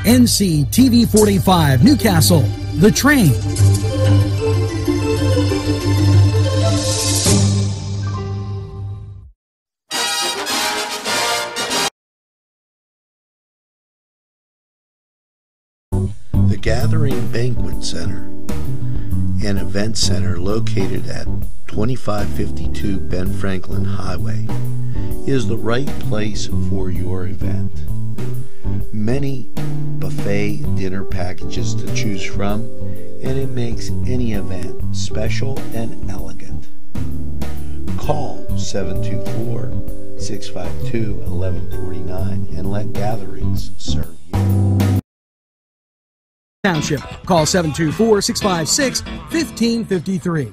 NCTV 45 Newcastle, The Train. The Gathering Banquet Center, an event center located at 2552 Ben Franklin Highway, is the right place for your event. Many buffet dinner packages to choose from, and it makes any event special and elegant. Call 724-652-1149 and let Gatherings serve you. Township. Call 724-656-1553.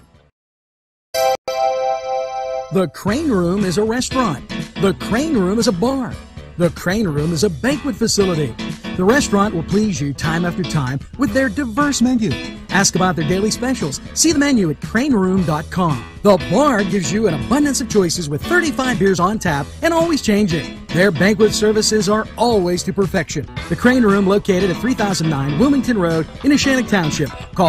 The Crane Room is a restaurant. The Crane Room is a bar. The Crane Room is a banquet facility. The restaurant will please you time after time with their diverse menu. Ask about their daily specials. See the menu at craneroom.com. The bar gives you an abundance of choices with 35 beers on tap and always changing. Their banquet services are always to perfection. The Crane Room, located at 3009 Wilmington Road in Neshannock Township. Call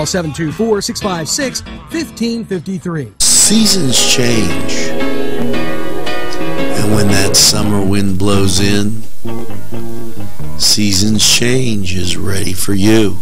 724-656-1553. Seasons change, and when that summer wind blows in, Seasons Change is ready for you.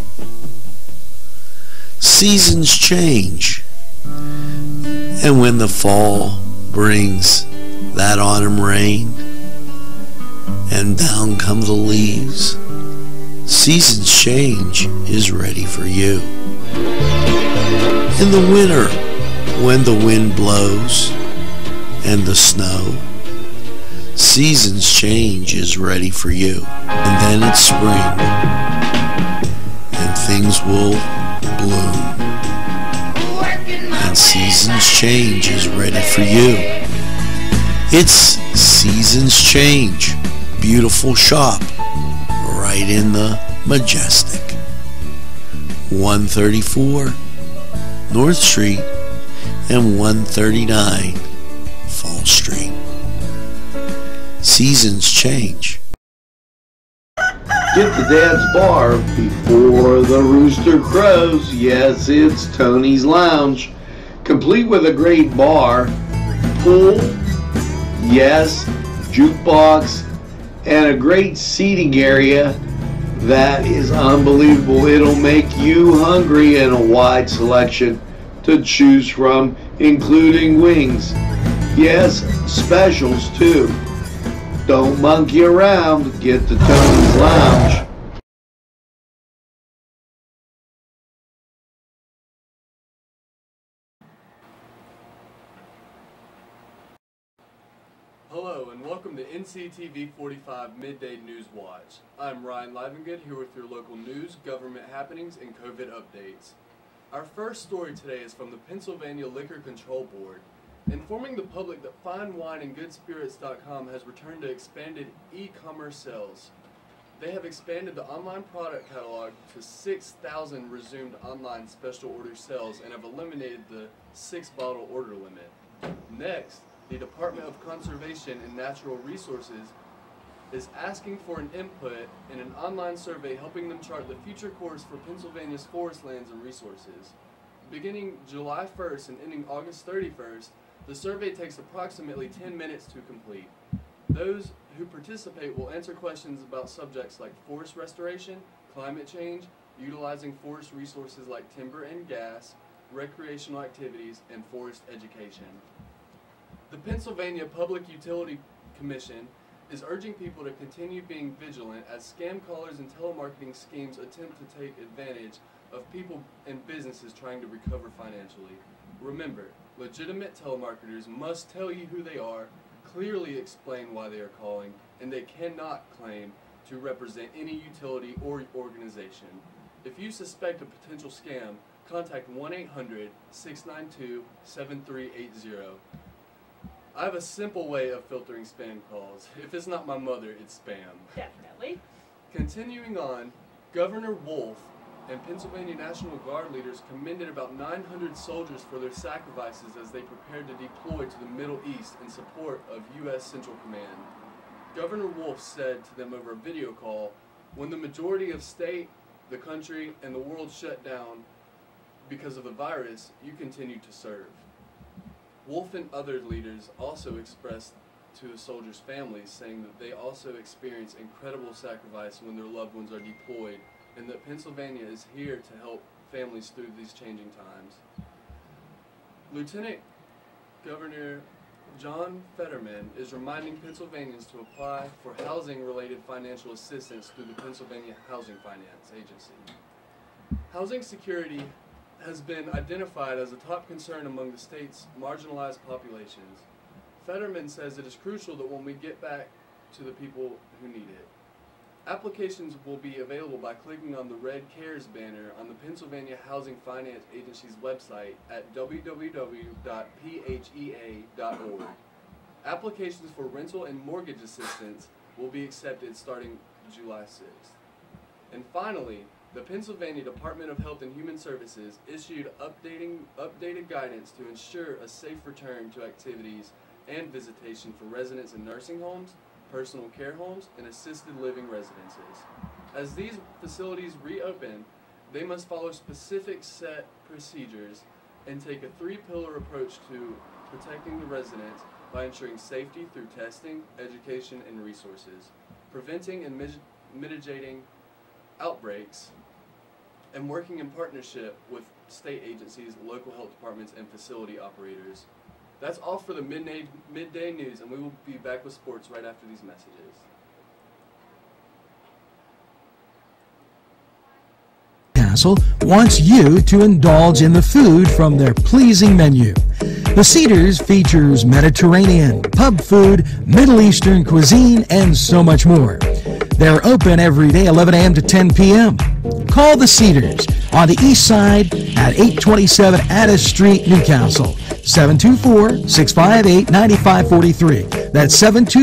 Seasons change, and when the fall brings that autumn rain and down come the leaves, Seasons Change is ready for you. In the winter, when the wind blows and the snow, Seasons Change is ready for you. And then it's spring, and things will bloom, and Seasons Change is ready for you. It's Seasons Change, beautiful shop right in the Majestic, 134 North Street and 139 Fall Street. Seasons change. Get to Dad's Bar before the rooster crows. Yes, it's Tony's Lounge, complete with a great bar, pool, yes, jukebox, and a great seating area that is unbelievable. It'll make you hungry, and a wide selection to choose from, including wings. Yes, specials too. Don't monkey around. Get to Tony's Lounge. Hello and welcome to NCTV 45 Midday News Watch. I'm Ryan Livengood here with your local news, government happenings, and COVID updates. Our first story today is from the Pennsylvania Liquor Control Board, informing the public that FineWineAndGoodSpirits.com has returned to expanded e-commerce sales. They have expanded the online product catalog to 6,000 resumed online special order sales and have eliminated the 6-bottle order limit. Next, the Department of Conservation and Natural Resources is asking for an input in an online survey helping them chart the future course for Pennsylvania's forest lands and resources. Beginning July 1st and ending August 31st, the survey takes approximately 10 minutes to complete. Those who participate will answer questions about subjects like forest restoration, climate change, utilizing forest resources like timber and gas, recreational activities, and forest education. The Pennsylvania Public Utility Commission is urging people to continue being vigilant as scam callers and telemarketing schemes attempt to take advantage of people and businesses trying to recover financially. Remember, legitimate telemarketers must tell you who they are, clearly explain why they are calling, and they cannot claim to represent any utility or organization. If you suspect a potential scam, contact 1-800-692-7380. I have a simple way of filtering spam calls. If it's not my mother, it's spam. Definitely. Continuing on, Governor Wolf and Pennsylvania National Guard leaders commended about 900 soldiers for their sacrifices as they prepared to deploy to the Middle East in support of U.S. Central Command. Governor Wolf said to them over a video call, When the majority of state, the country, and the world shut down because of the virus, you continue to serve. Wolf and other leaders also expressed to the soldiers' families, saying that they also experience incredible sacrifice when their loved ones are deployed, and that Pennsylvania is here to help families through these changing times. Lieutenant Governor John Fetterman is reminding Pennsylvanians to apply for housing-related financial assistance through the Pennsylvania Housing Finance Agency. Housing security has been identified as a top concern among the state's marginalized populations. Fetterman says it is crucial that when we get back to the people who need it. Applications will be available by clicking on the Red Cares banner on the Pennsylvania Housing Finance Agency's website at www.phea.org. Applications for rental and mortgage assistance will be accepted starting July 6th. And finally, the Pennsylvania Department of Health and Human Services issued updated guidance to ensure a safe return to activities and visitation for residents in nursing homes, personal care homes, and assisted living residences. As these facilities reopen, they must follow specific set procedures and take a three-pillar approach to protecting the residents by ensuring safety through testing, education, and resources, preventing and mitigating outbreaks, and working in partnership with state agencies, local health departments, and facility operators. That's all for the midday news, and we will be back with sports right after these messages. Castle wants you to indulge in the food from their pleasing menu. The Cedars features Mediterranean, pub food, Middle Eastern cuisine, and so much more. They're open every day, 11 a.m. to 10 p.m. Call the Cedars on the east side at 827 Addis Street, Newcastle. 724-658-9543. That's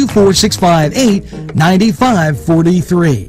724-658-9543.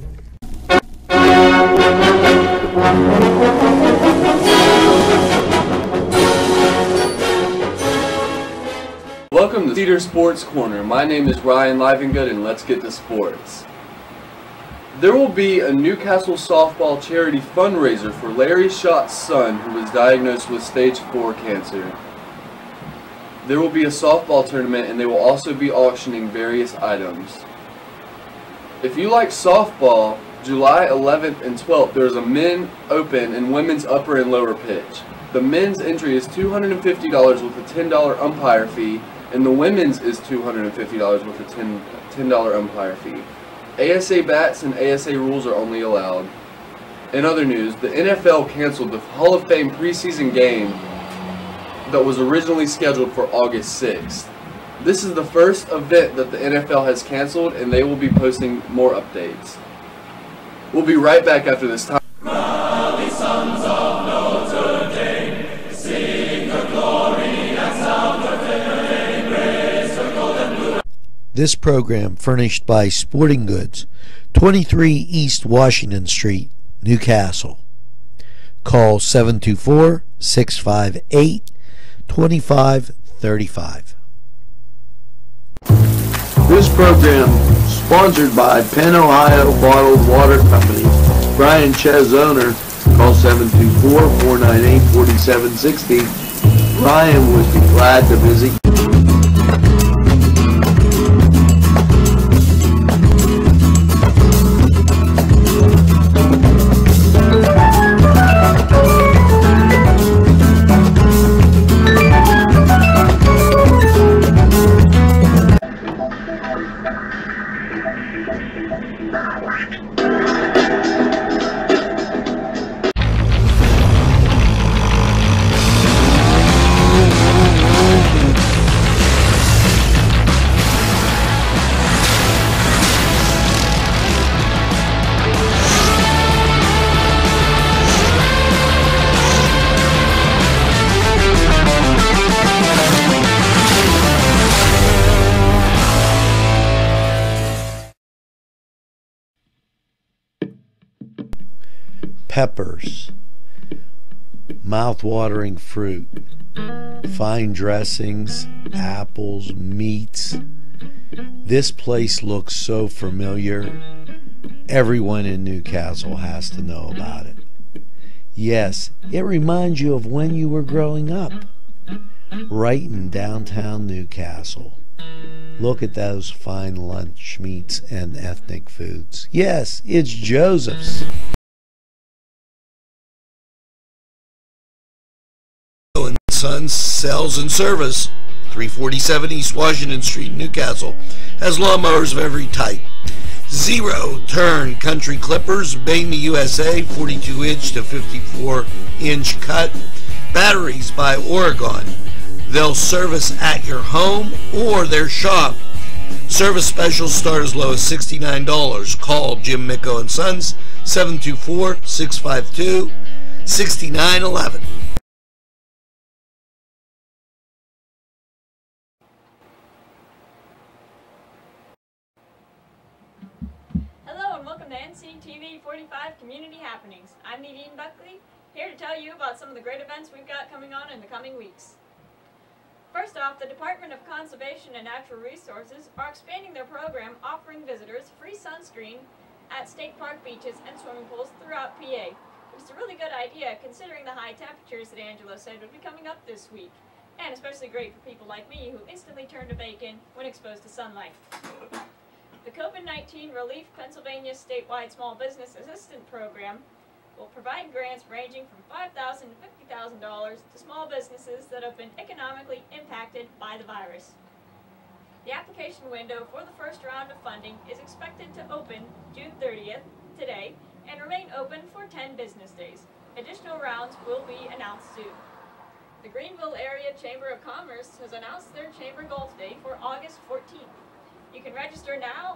Welcome to Cedar Sports Corner. My name is Ryan Livengood, and let's get to sports. There will be a Newcastle softball charity fundraiser for Larry Schott's son, who was diagnosed with stage 4 cancer. There will be a softball tournament, and they will also be auctioning various items. If you like softball, July 11th and 12th, there's a men open and women's upper and lower pitch. The men's entry is $250 with a $10 umpire fee, and the women's is $250 with a $10 umpire fee. ASA bats and ASA rules are only allowed. In other news, the NFL canceled the Hall of Fame preseason game that was originally scheduled for August 6th. This is the first event that the NFL has canceled, and they will be posting more updates. We'll be right back after this time. Rally, sons of Notre Dame, sing the glory and sound the fame, raise the golden blue. This program furnished by Sporting Goods, 23 East Washington Street, Newcastle. Call 724-658-2535. This program sponsored by Penn Ohio Bottled Water Company. Brian Ches, owner. Call 724-498-4760. Brian would be glad to visit you. Peppers, mouth-watering fruit, fine dressings, apples, meats. This place looks so familiar. Everyone in Newcastle has to know about it. Yes, it reminds you of when you were growing up, right in downtown Newcastle. Look at those fine lunch meats and ethnic foods. Yes, it's Joseph's. Sons Sales and Service, 347 East Washington Street, Newcastle, has lawnmowers of every type. Zero turn country clippers, made in the USA, 42 inch to 54 inch cut. Batteries by Oregon. They'll service at your home or their shop. Service specials start as low as $69. Call Jim Micko and Sons, 724-652-6911. Welcome to NCTV 45 Community Happenings. I'm Nadine Buckley, here to tell you about some of the great events we've got coming on in the coming weeks. First off, the Department of Conservation and Natural Resources are expanding their program offering visitors free sunscreen at state park beaches and swimming pools throughout PA, which is a really good idea considering the high temperatures that Angelo said would be coming up this week, and especially great for people like me who instantly turn to bacon when exposed to sunlight. The COVID-19 Relief Pennsylvania Statewide Small Business Assistance Program will provide grants ranging from $5,000 to $50,000 to small businesses that have been economically impacted by the virus. The application window for the first round of funding is expected to open June 30th, today, and remain open for 10 business days. Additional rounds will be announced soon. The Greenville Area Chamber of Commerce has announced their Chamber Golf Day for August 14th. You can register now,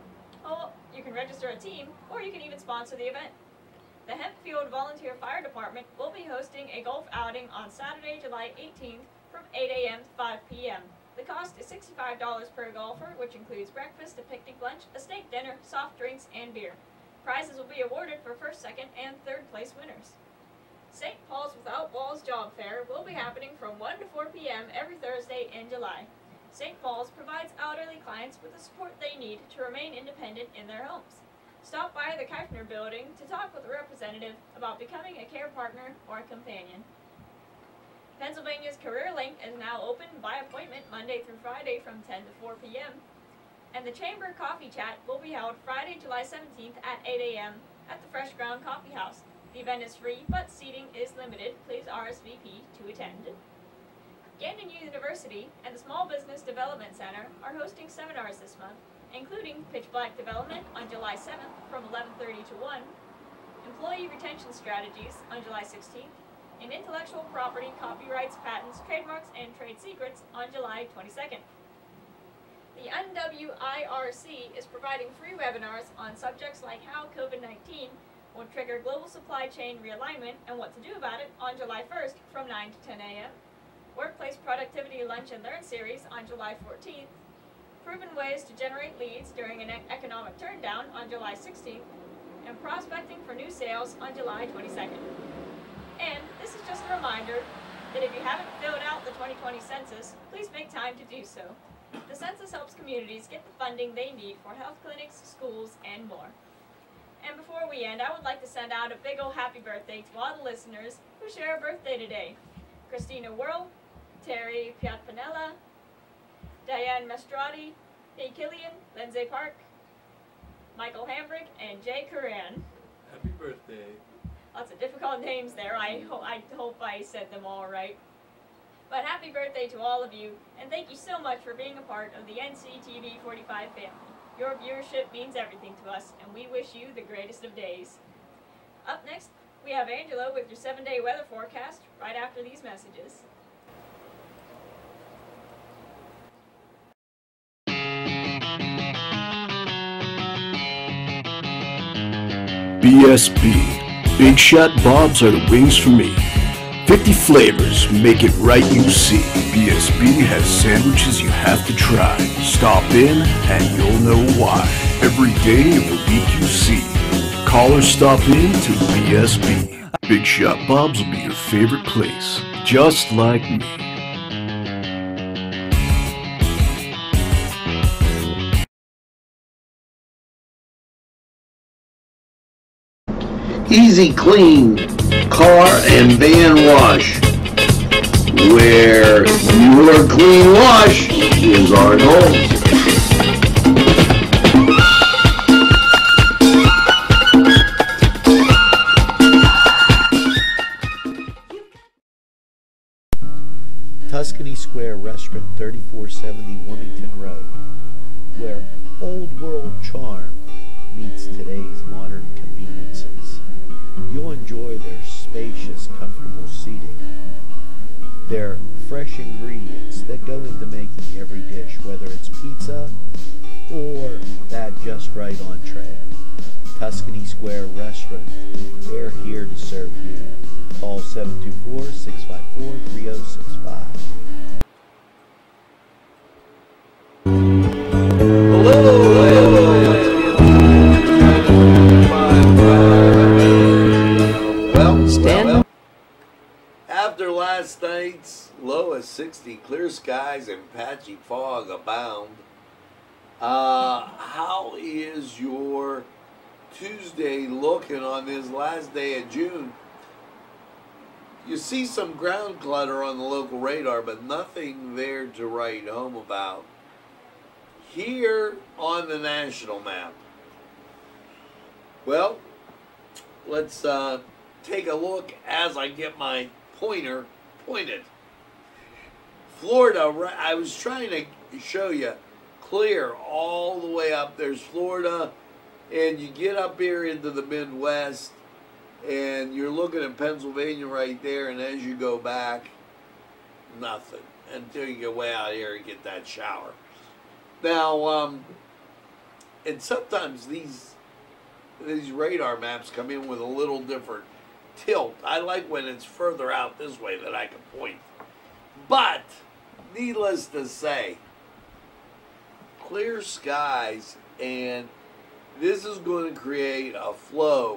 you can register a team, or you can even sponsor the event. The Hempfield Volunteer Fire Department will be hosting a golf outing on Saturday, July 18th from 8 a.m. to 5 p.m. The cost is $65 per golfer, which includes breakfast, a picnic lunch, a steak dinner, soft drinks, and beer. Prizes will be awarded for first, second, and third place winners. St. Paul's Without Walls Job Fair will be happening from 1 to 4 p.m. every Thursday in July. St. Paul's provides elderly clients with the support they need to remain independent in their homes. Stop by the Keifner Building to talk with a representative about becoming a care partner or a companion. Pennsylvania's Career Link is now open by appointment Monday through Friday from 10 to 4 p.m. And the Chamber Coffee Chat will be held Friday, July 17th at 8 a.m. at the Fresh Ground Coffee House. The event is free, but seating is limited. Please RSVP to attend. Gandon University and the Small Business Development Center are hosting seminars this month, including Pitch Black Development on July 7th from 11:30 to 1, Employee Retention Strategies on July 16th, and Intellectual Property, Copyrights, Patents, Trademarks, and Trade Secrets on July 22nd. The NWIRC is providing free webinars on subjects like how COVID-19 will trigger global supply chain realignment and what to do about it on July 1st from 9 to 10 a.m., Workplace Productivity Lunch and Learn series on July 14th, Proven Ways to Generate Leads During an Economic Turndown on July 16th, and Prospecting for New Sales on July 22nd. And this is just a reminder that if you haven't filled out the 2020 census, please make time to do so. The census helps communities get the funding they need for health clinics, schools, and more. And before we end, I would like to send out a big ol' happy birthday to all the listeners who share a birthday today. Christina Whirl, Terry Piatpanella, Diane Mastrati, Faye Killian, Lindsay Park, Michael Hambrick, and Jay Curran. Happy birthday. Lots of difficult names there. I hope I said them all right. But happy birthday to all of you, and thank you so much for being a part of the NCTV 45 family. Your viewership means everything to us, and we wish you the greatest of days. Up next, we have Angelo with your 7-day weather forecast right after these messages. BSB. Big Shot Bobs are the wings for me. 50 flavors, make it right, you see. BSB has sandwiches you have to try. Stop in and you'll know why. Every day of the week you see. Call or stop in to BSB. Big Shot Bobs will be your favorite place, just like me. Easy Clean Car and Van Wash, where your clean wash is our goal. Tuscany Square Restaurant, 3470 Wilmington Road, where old world charm meets today's modern conveniences. You'll enjoy their spacious, comfortable seating, their fresh ingredients that go into making every dish, whether it's pizza or that just right entree. Tuscany Square Restaurant, they're here to serve you. Call 724-654-3065. Well, after last night's low of 60, clear skies and patchy fog abound. How is your Tuesday looking on this last day of June? You see some ground clutter on the local radar, but nothing there to write home about. Here on the national map, well, let's take a look as I get my pointer pointed. Florida, I was trying to show you clear all the way up. There's Florida, and you get up here into the Midwest, and you're looking at Pennsylvania right there, and as you go back, nothing until you get way out here and get that shower. Now, and sometimes these radar maps come in with a little different tilt. I like when it's further out this way that I can point. But, needless to say, clear skies, and this is going to create a flow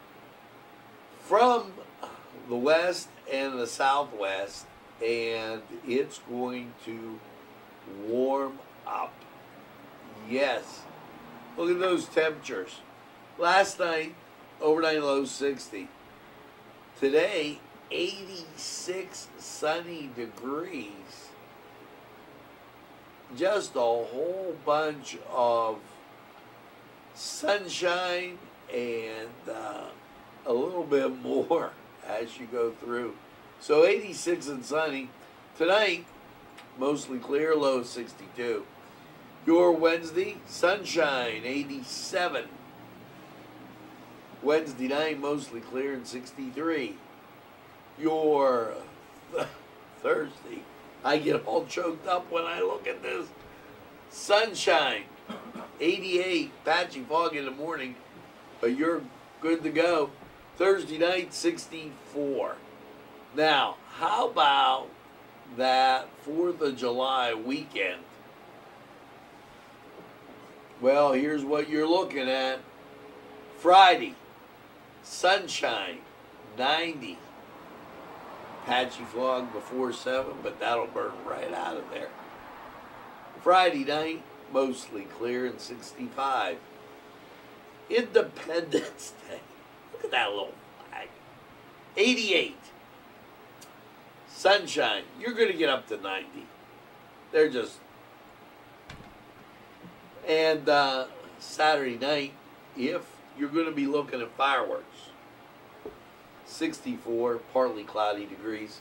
from the west and the southwest, and it's going to warm up. Yes. Look at those temperatures. Last night, overnight low 60. Today, 86 sunny degrees. Just a whole bunch of sunshine and a little bit more as you go through. So 86 and sunny. Tonight, mostly clear, low 62. Your Wednesday, sunshine, 87. Wednesday night, mostly clear and 63. Your Thursday, I get all choked up when I look at this. Sunshine, 88. Patchy fog in the morning, but you're good to go. Thursday night, 64. Now, how about that 4th of July weekend? Well, here's what you're looking at. Friday, sunshine, 90. Patchy fog before 7, but that'll burn right out of there. Friday night, mostly clear and 65. Independence Day. Look at that little flag. 88. Sunshine. You're going to get up to 90. They're just... And Saturday night, if you're going to be looking at fireworks, 64, partly cloudy degrees.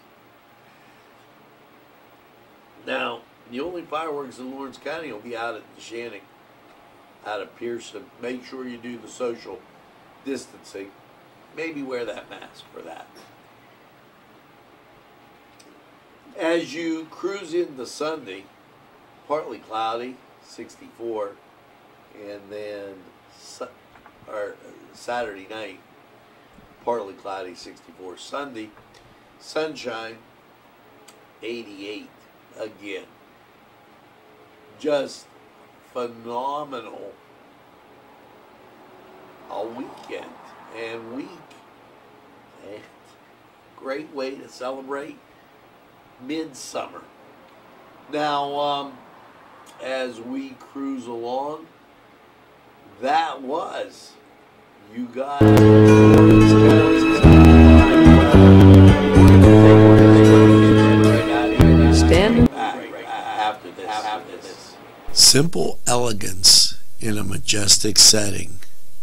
Now, the only fireworks in Lawrence County will be out at Neshannock, out of Pearson. Make sure you do the social distancing. Maybe wear that mask for that. As you cruise into Sunday, partly cloudy, 64, and then Saturday night, partly cloudy, 64. Sunday, sunshine, 88 again. Just phenomenal a weekend and week. And great way to celebrate midsummer. Now, as we cruise along, that was, you guys. Simple elegance in a majestic setting.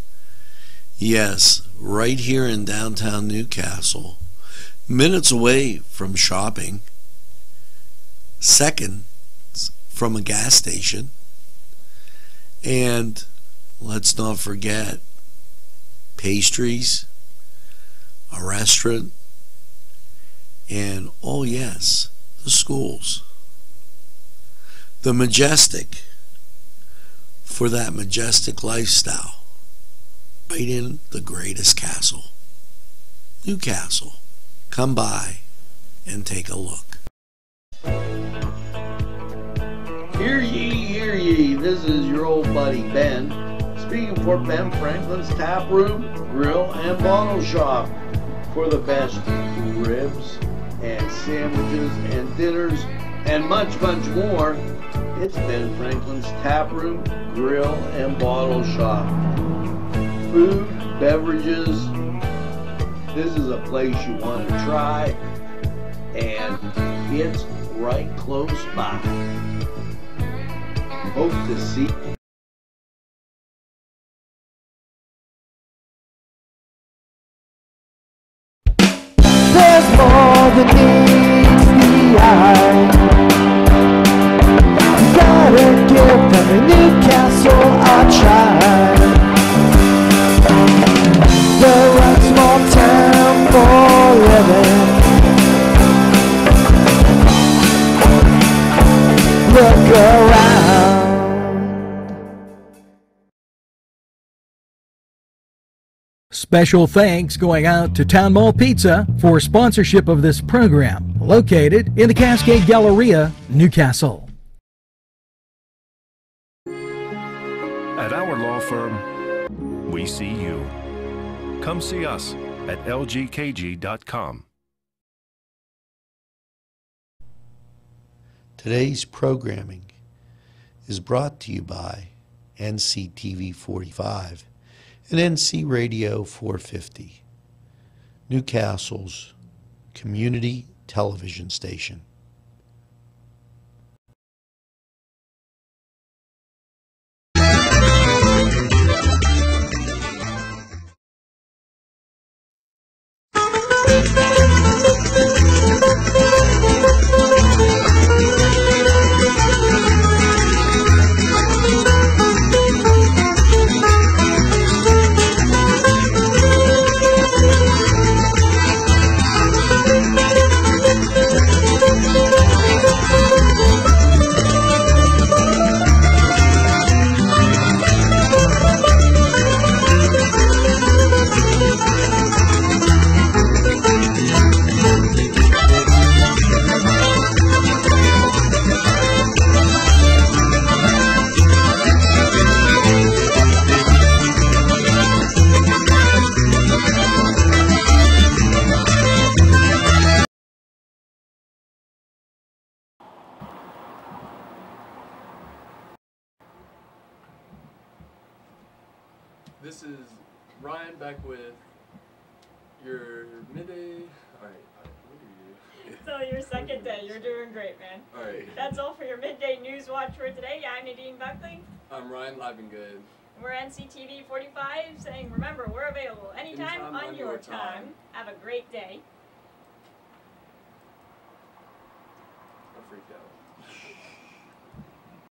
Yes, right here in downtown Newcastle, minutes away from shopping, seconds from a gas station, and let's not forget pastries, a restaurant, and oh yes, the schools. The majestic for that majestic lifestyle. Right in the greatest castle, Newcastle. Come by and take a look. Hear ye, this is your old buddy Ben, speaking for Ben Franklin's Tap Room, Grill, and Bottle Shop for the best ribs and sandwiches and dinners and much, much more. It's Ben Franklin's Tap Room, Grill, and Bottle Shop. Food, beverages, this is a place you want to try, and it's right close by. Hope to see you. There's more than meets the eye. Gotta give them a Newcastle a try. They're a small town for living. Look around. Special thanks going out to Town Mall Pizza for sponsorship of this program, located in the Cascade Galleria, Newcastle. At our law firm, we see you. Come see us at lgkg.com. Today's programming is brought to you by NCTV 45 and NC Radio 450, Newcastle's community television station. This is Ryan back with your midday. Alright, what are you? It's only your second day. You're doing great, man. Alright. That's all for your midday news watch for today. I'm Nadine Buckley. I'm Ryan Livengood. We're NCTV 45 saying, remember, we're available anytime on your time. Have a great day. I freaked out.